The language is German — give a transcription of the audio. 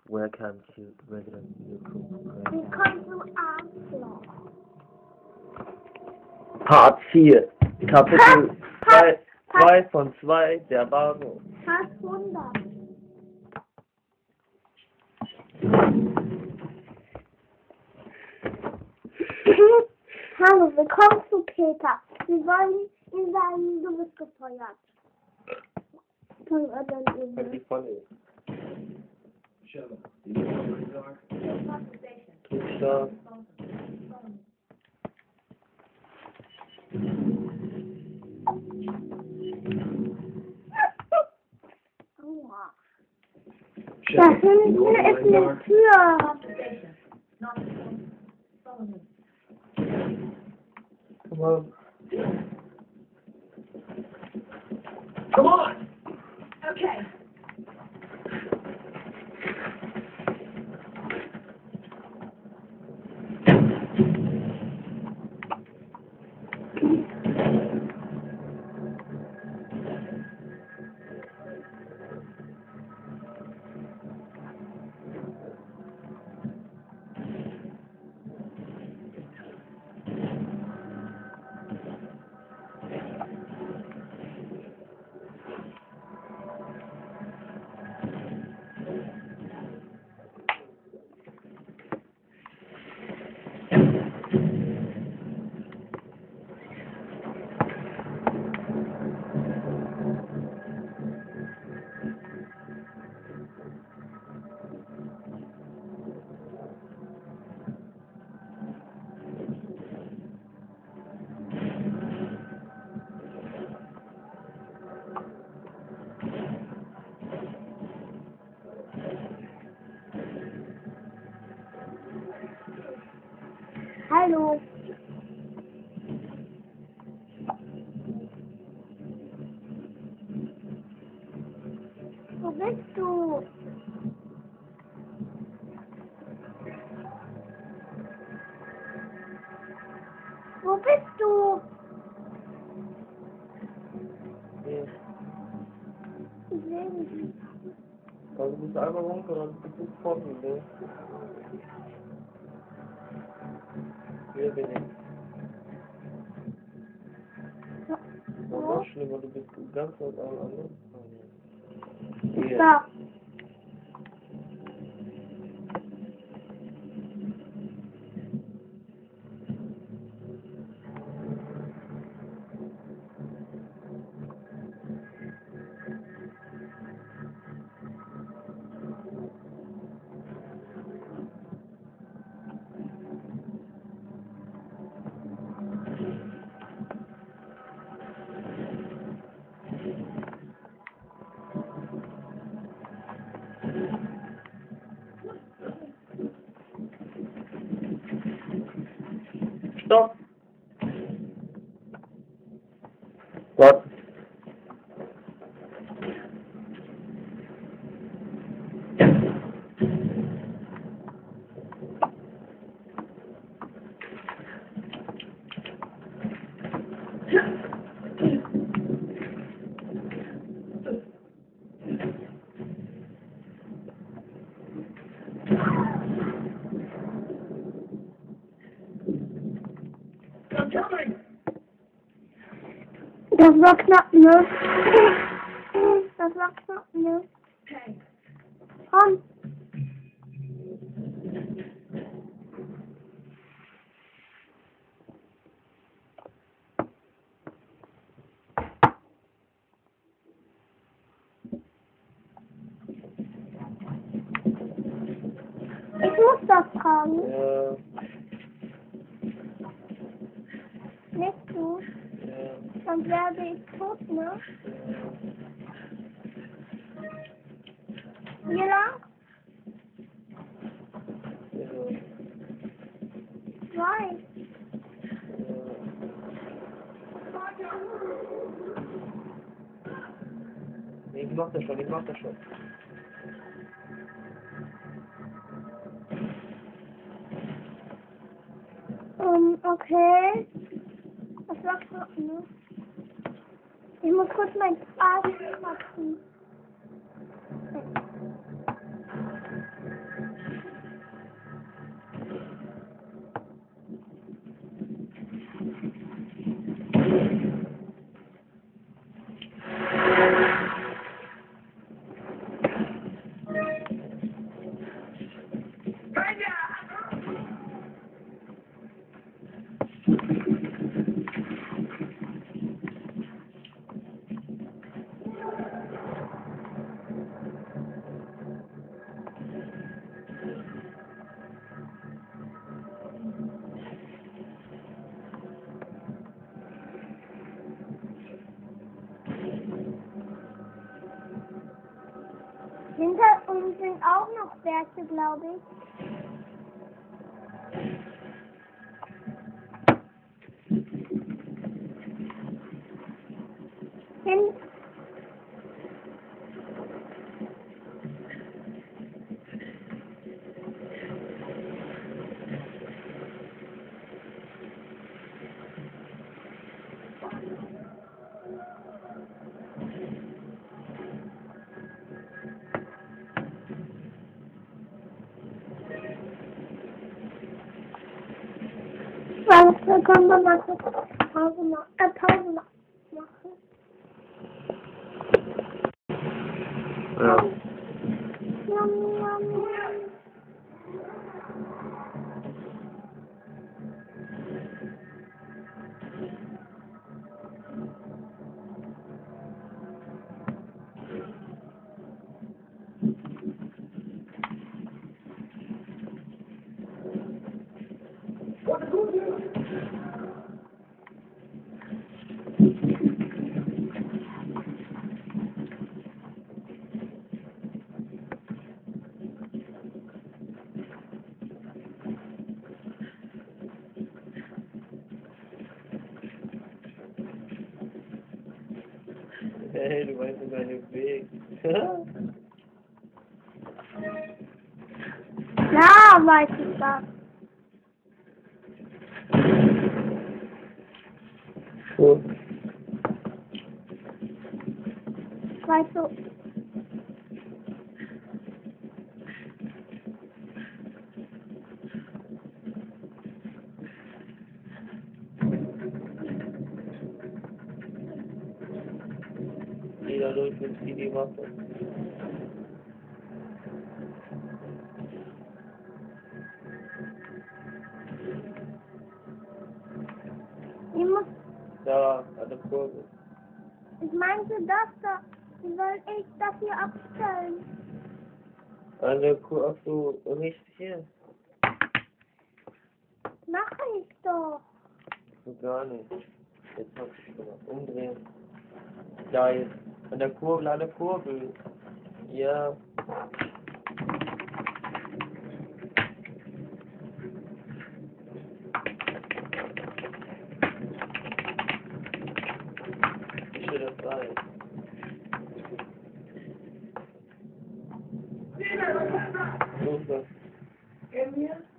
Welcome to regular YouTube. Willkommen zum Arschloch. Part 4, Kapitel 2 von 2, der Bahnhof. Fast 100. Hallo, willkommen zu Peter. Wir wollen ihm sagen, du bist gefeuert. Fangen wir dann Wenn die eben. voll ist. Aua. Da hinten ist eine Tür. Come on. Come on! Okay. Hallo. Wo bist du? Wo bist du? Nee. Ich sehe dich nicht. Also du bist einmal runter und bist du vor mir, ne? Wer bin ich? Oh, noch schlimmer, du bist ganz weit am anderen. Hier. Da. Stopp! Was? I'm coming! Das war knapp, ne? Das war knapp, ne? Okay. Komm. Ich muss das tragen. Ja, Nicht du. ja, Sonst werde ich tot, ne? Hier lang? ja, Zwei. nee, ich mach das schon, ich mach das schon. Okay. Das war knapp, ne? Ich muss kurz mein Arsch kratzen. hinten sind auch noch Werte, glaube ich. Hin. Warte, können wir mal kurz Pause machen. Ja. Yum, yum, yum. Hey, du weißt sogar den Weg. Ja, weiß ich das. Gut. Weißt du, Geh da durch und zieh die Waffe. ich muss, Da, an der Kurve. ich meinte das da. Wie soll ich das hier abstellen? An der Kurve, ach so, richtig hier. Mache ich doch. So gar nicht. Jetzt mach ich schon mal. Umdrehen. Da jetzt. An der Kurbel. Ja. Wie soll das sein? So ist das. In here?